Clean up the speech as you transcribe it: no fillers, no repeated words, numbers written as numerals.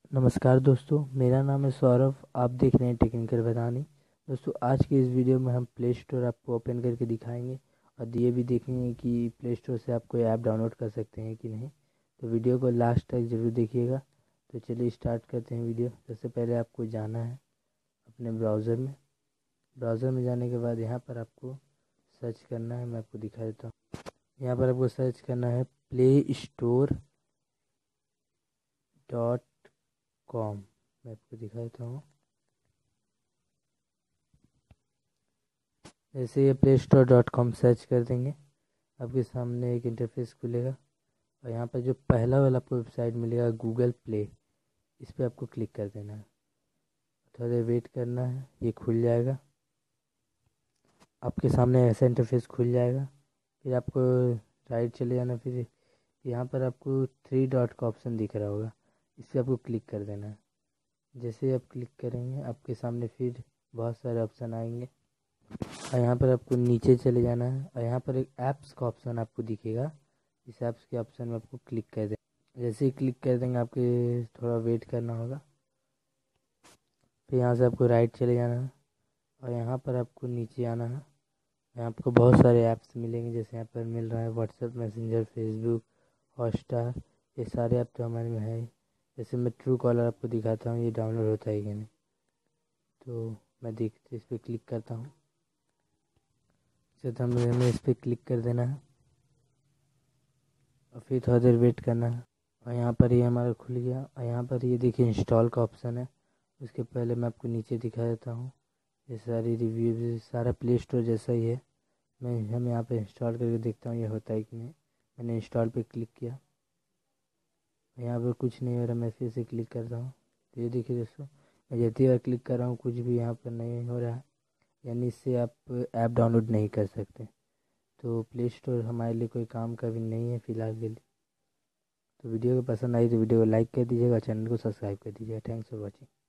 नमस्कार दोस्तों, मेरा नाम है सौरभ। आप देख रहे हैं टेक्निकल भदानी। दोस्तों, आज की इस वीडियो में हम प्ले स्टोर आपको ओपन करके दिखाएंगे और ये भी देखेंगे कि प्ले स्टोर से आप कोई ऐप डाउनलोड कर सकते हैं कि नहीं। तो वीडियो को लास्ट तक ज़रूर देखिएगा। तो चलिए स्टार्ट करते हैं वीडियो। सबसे पहले आपको जाना है अपने ब्राउज़र में जाने के बाद यहाँ पर आपको सर्च करना है। मैं आपको दिखा देता हूँ। यहाँ पर आपको सर्च करना है playstore.com। मैं आपको दिखा देता हूँ। जैसे ये playstore.com सर्च कर देंगे, आपके सामने एक इंटरफेस खुलेगा और यहाँ पर जो पहला वाला आपको वेबसाइट मिलेगा गूगल प्ले, इस पर आपको क्लिक कर देना है। थोड़ा देर वेट करना है, ये खुल जाएगा। आपके सामने ऐसा इंटरफेस खुल जाएगा। फिर आपको राइट चले जाना। फिर यहाँ पर आपको 3 डॉट का ऑप्शन दिख रहा होगा, इस पर आपको क्लिक कर देना है। जैसे आप क्लिक करेंगे, आपके सामने फिर बहुत सारे ऑप्शन आएंगे और यहाँ पर आपको नीचे चले जाना है और यहाँ पर एक ऐप्स का ऑप्शन आपको दिखेगा। इस ऐप्स के ऑप्शन में आपको क्लिक कर दें। जैसे ही क्लिक कर देंगे, आपके थोड़ा वेट करना होगा। फिर यहाँ से आपको राइट चले जाना है और यहाँ पर आपको नीचे आना है। यहाँ आपको बहुत सारे ऐप्स मिलेंगे। जैसे यहाँ पर मिल रहा है व्हाट्सएप, मैसेंजर, फेसबुक, हॉटस्टार, ये सारे ऐप तो हमारे में है। जैसे मैं ट्रू कॉलर आपको दिखाता हूँ, ये डाउनलोड होता है कि नहीं। तो मैं देखते इस पर क्लिक करता हूँ। तो हमें इस पर क्लिक कर देना है और फिर थोड़ा देर वेट करना है। और यहाँ पर ये हमारा खुल गया और यहाँ पर ये देखिए इंस्टॉल का ऑप्शन है। उसके पहले मैं आपको नीचे दिखा देता हूँ। ये सारी रिव्यू सारा प्ले स्टोर जैसा ही है। हम यहाँ पे इंस्टॉल करके देखता हूँ ये होता है कि नहीं। मैंने इंस्टॉल पे क्लिक किया, यहाँ पर कुछ नहीं हो रहा। मैं फिर से क्लिक करता हूँ। तो ये देखिए दोस्तों, मैं जितनी बार क्लिक कर रहा हूँ कुछ भी यहाँ पर नहीं हो रहा है, यानी इससे आप ऐप डाउनलोड नहीं कर सकते। तो प्ले स्टोर हमारे लिए कोई काम का भी नहीं है फ़िलहाल के लिए। तो वीडियो को पसंद आई तो वीडियो को लाइक कर दीजिएगा, चैनल को सब्सक्राइब कर दीजिएगा। Thanks for watching.